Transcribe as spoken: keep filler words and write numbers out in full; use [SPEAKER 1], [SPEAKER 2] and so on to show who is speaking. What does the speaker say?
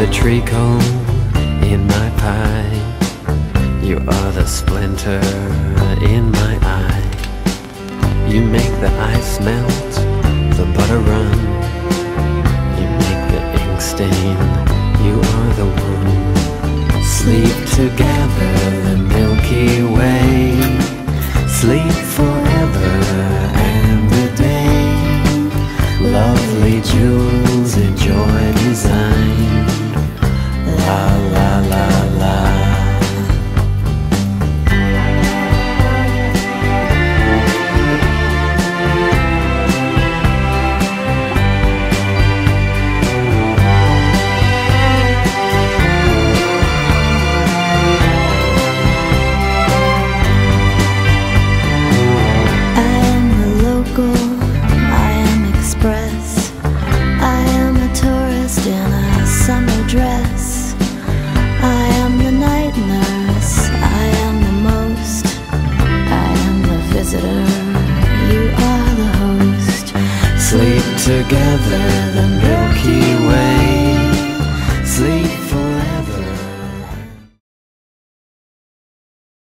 [SPEAKER 1] treacle in my pie. You are the splinter in my eye. You make the ice melt, the butter run. You make the ink stain, you are the one. Sleep together, the Milky Way. Sleep forever and a day. Lovely jewels, enjoy design. La la la la. Together